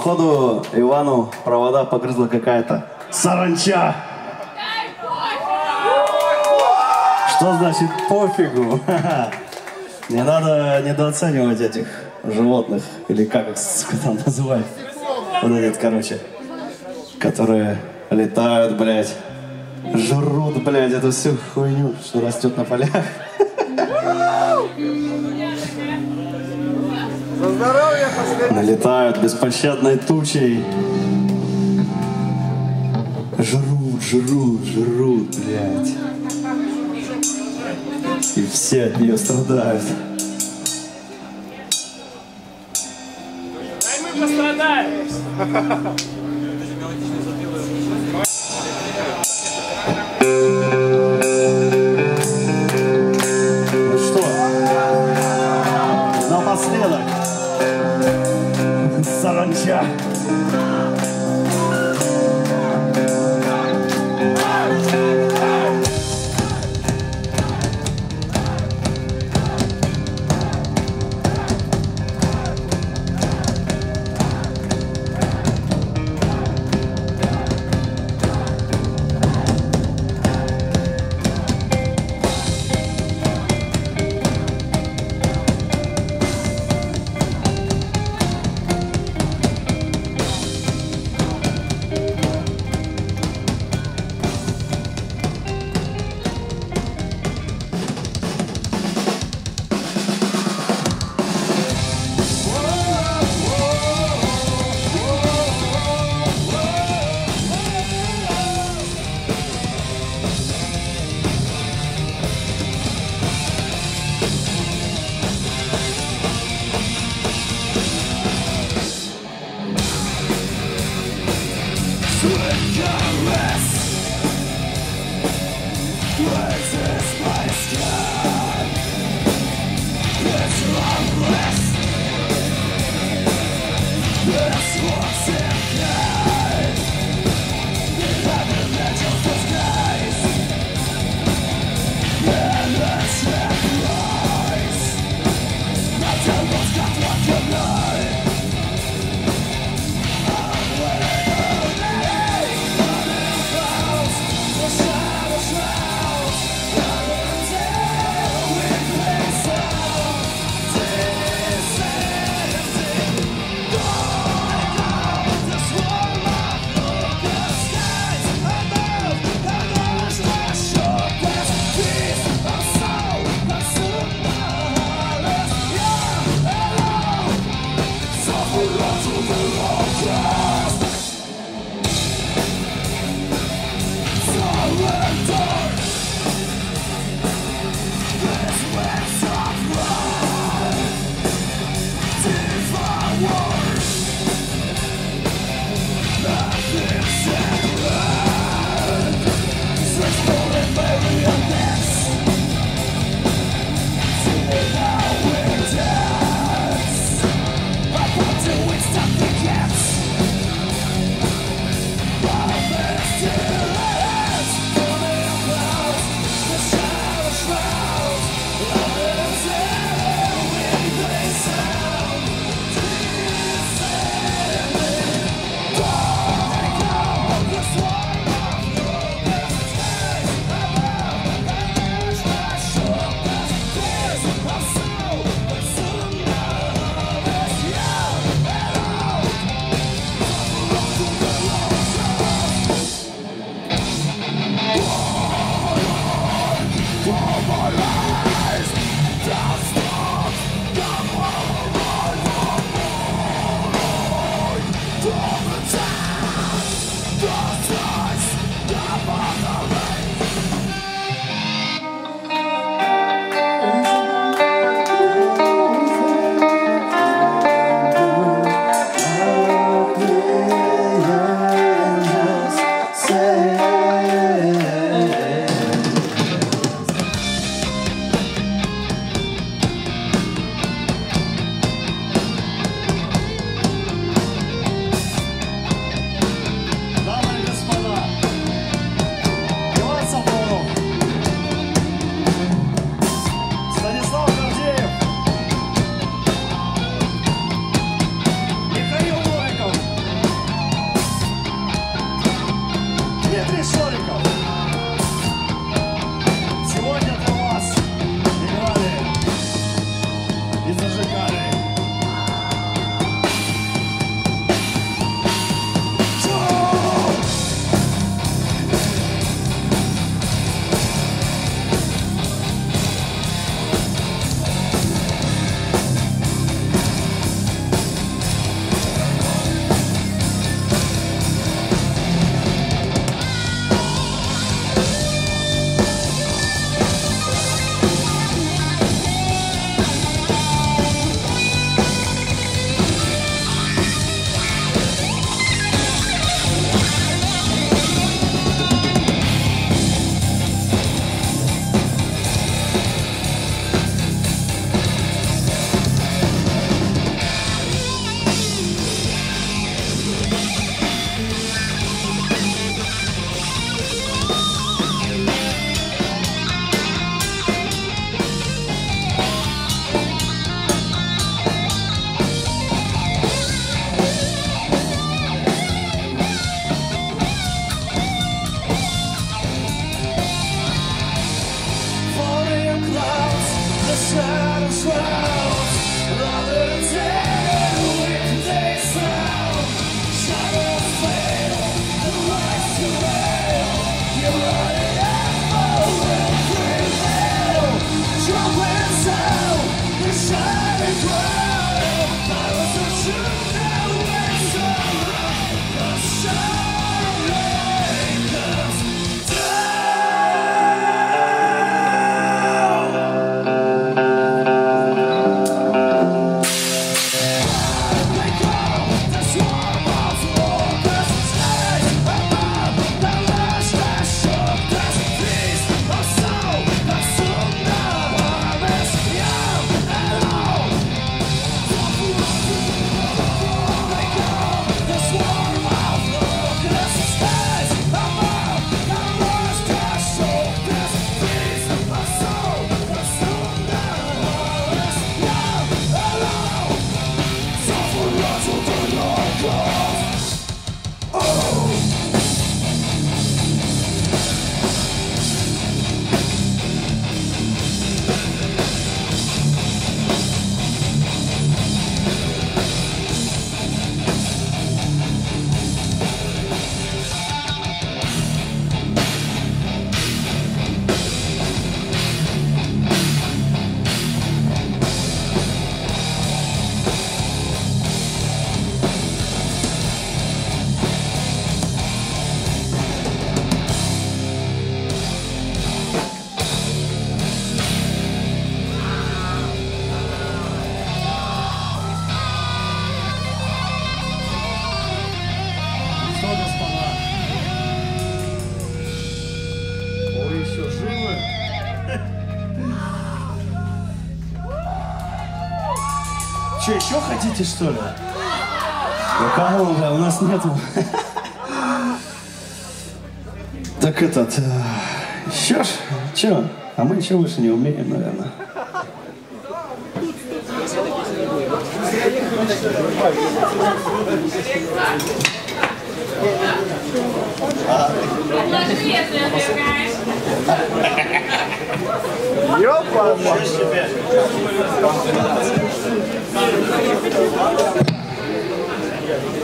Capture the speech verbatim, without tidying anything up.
Походу, Ивану провода погрызла какая-то саранча. Что значит пофигу? Не надо недооценивать этих животных, или как их там называют. Вот эти, короче, которые летают, блядь, жрут, блядь, эту всю хуйню, что растет на полях. За здоровье, последний. Налетают беспощадной тучей. Жрут, жрут, жрут, блядь. И все от нее страдают. А мы пострадаем. Ну что, напоследок, саранча. и зажигали. Shadows round, rather than dead with day sound. Shadows fail, the lights prevail. You're running out, will prevail. Trumpet sound, the shining crowd. I was a true now waits around. The shining comes Еще живы? Че, еще хотите, что ли? Да кому уже, у нас нету. Так этот, еще ж, че? А мы ничего больше не умеем, наверное. Ёпа!